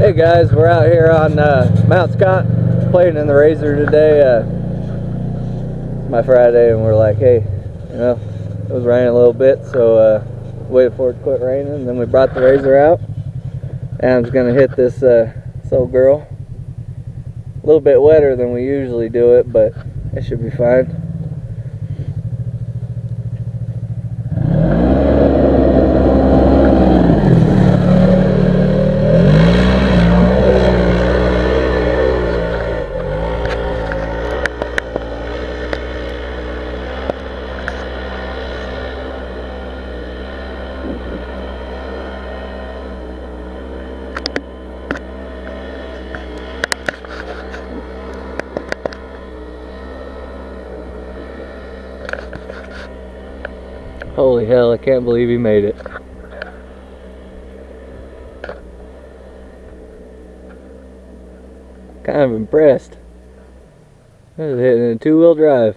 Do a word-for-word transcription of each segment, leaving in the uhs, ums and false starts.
Hey guys, we're out here on uh, Mount Scott playing in the Razor today. Uh, it's my Friday and we're like, hey, you know, it was raining a little bit, so uh, waited for it to quit raining, and then we brought the Razor out and I'm just gonna hit this, uh, this old girl. A little bit wetter than we usually do it, but it should be fine. Holy hell, I can't believe he made it. Kind of impressed. I was hitting a two-wheel drive.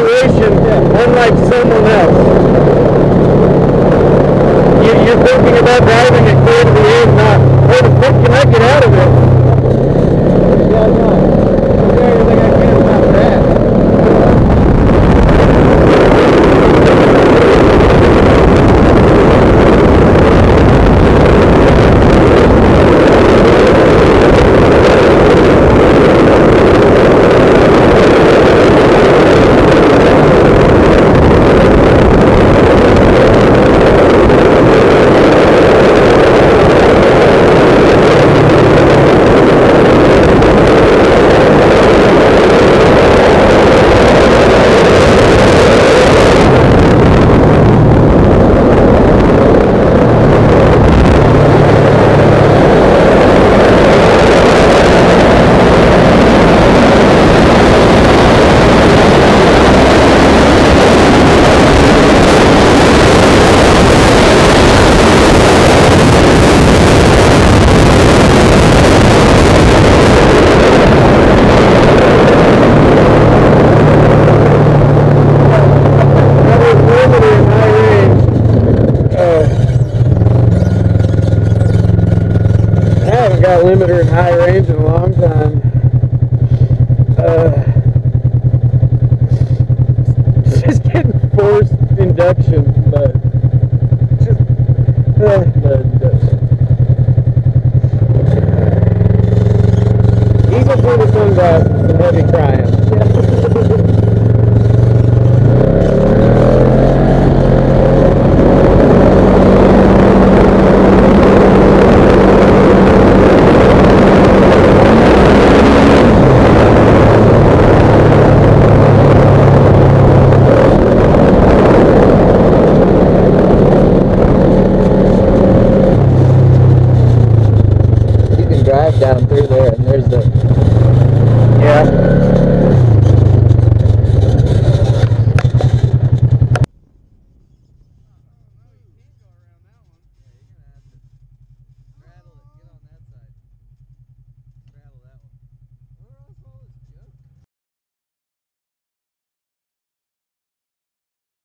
situation, unlike someone else. You, you're thinking about driving it clear to the end, not, where the fuck can I get out of it? Yeah, I'm not. I'm doing everything I can about that. Got a limiter in high range in a long time. Uh, just getting forced induction, but just uh, eagle for the sunglasses and heavy crying.